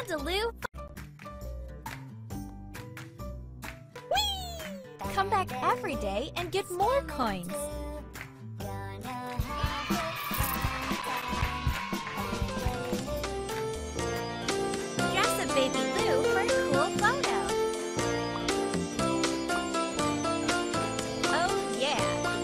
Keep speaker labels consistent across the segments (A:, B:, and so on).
A: Pandaloo! Whee! Come back every day and get more coins. Dress a baby Lou for a cool photo. Oh yeah!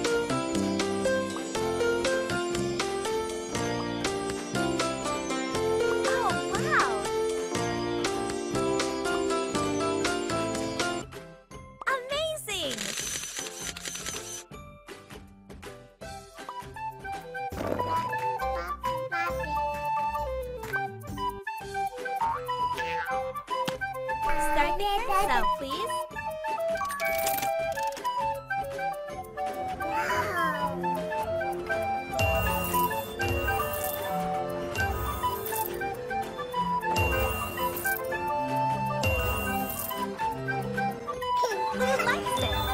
A: Start the carousel, please. Who likes it?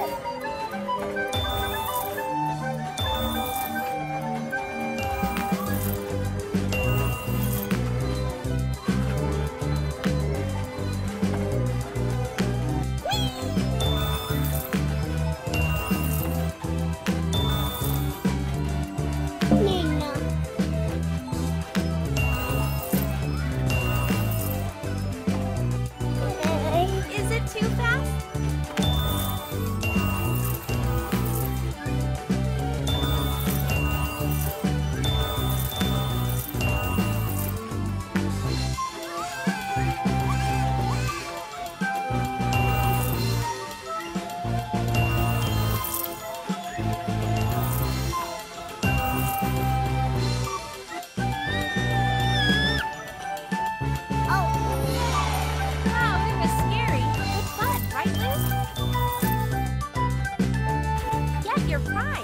A: Is it too fast? Wow, it was scary, but fun, right, Liz? Get your prize!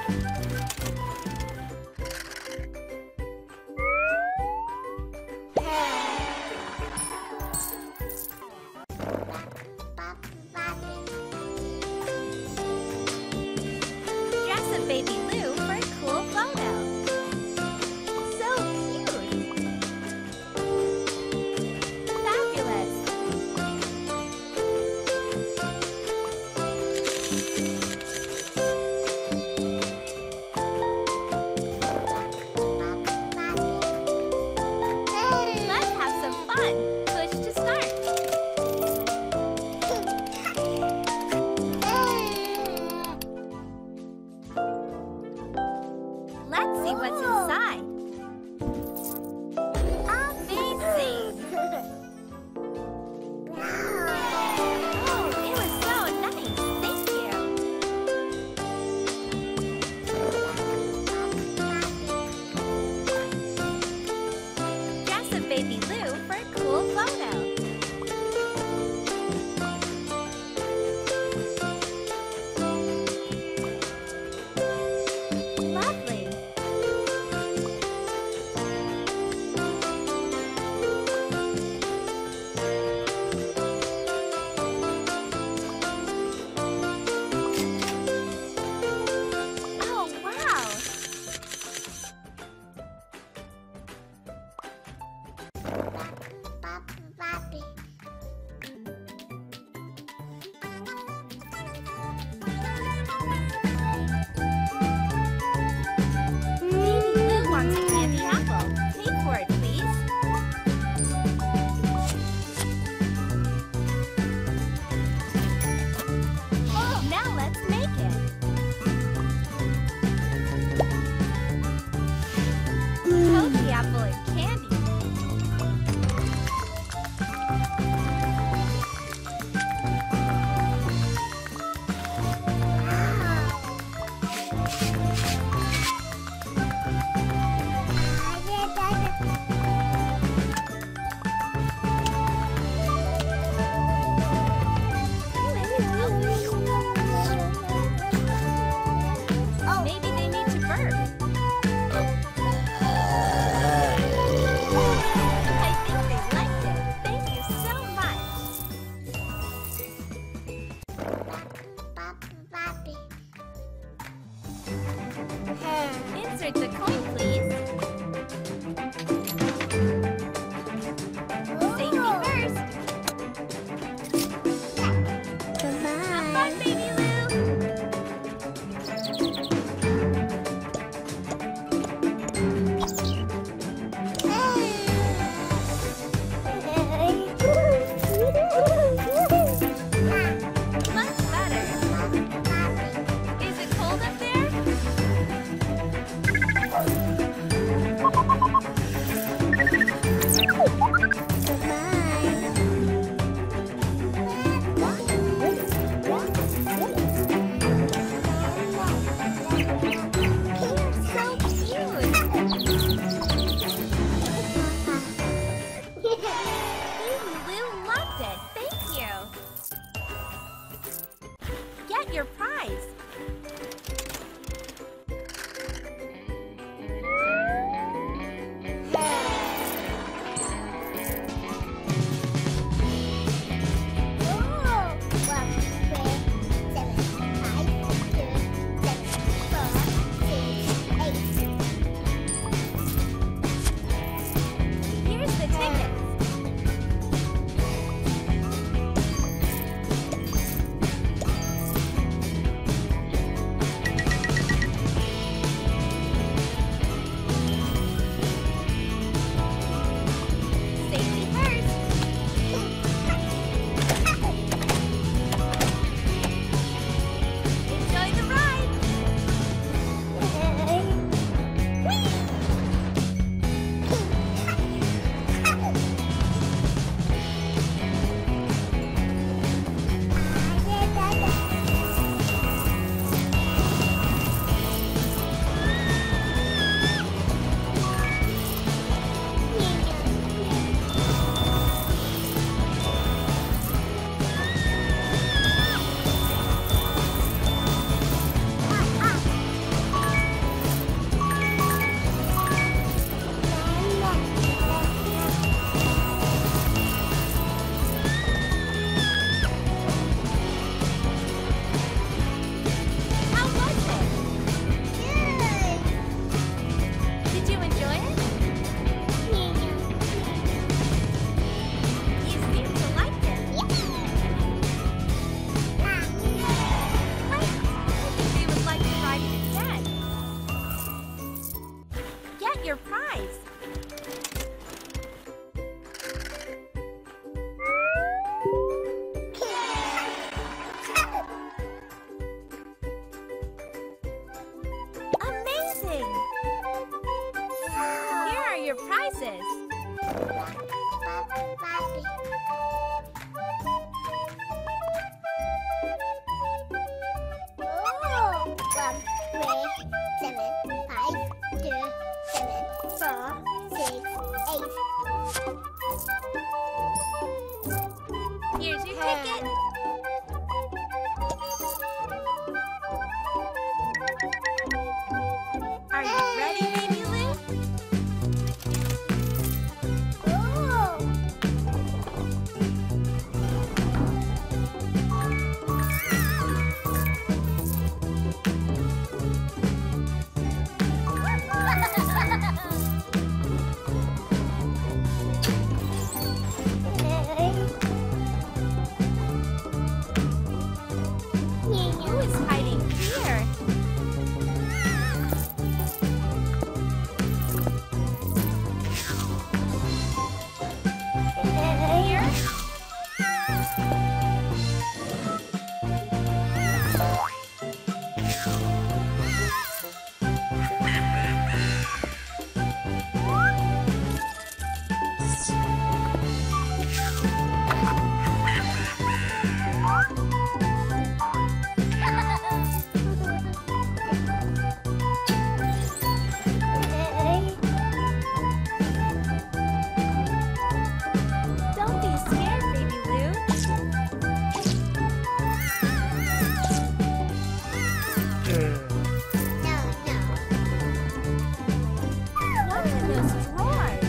A: Dress a baby Lou for a cool photo. So cute! Fabulous! Let's have some fun. Push to start. Let's see what's inside. Amazing! Oh, it was so nice. Thank you. Dress a baby Lou for a cool photo. Lovely. Oh, wow! Baby Lou wants a candy apple. Pay for it, please. Now let's make it. Coat the apple in candy. Maybe they need to burp. I think they liked it. Thank you so much. Insert the coin, please. Get your prize. Amazing! Here are your prizes. Here's your ticket. Are you ready, Baby Lou? Who is hiding here? Here? Don't be scared, Baby Lou. What's in those drawers?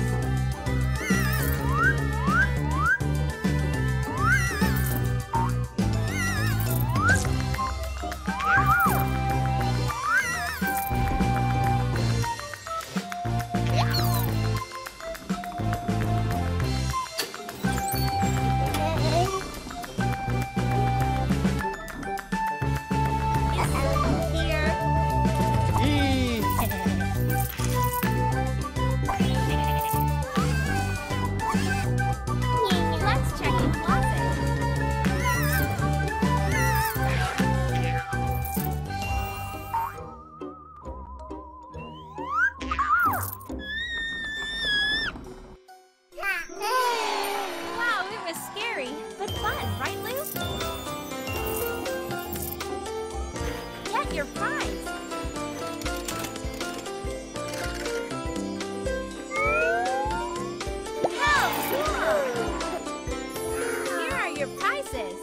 A: Here. Let's check your closet. Wow, it was scary, but fun, right, Lou? Get your prize. Oh, cool. Here are your prizes.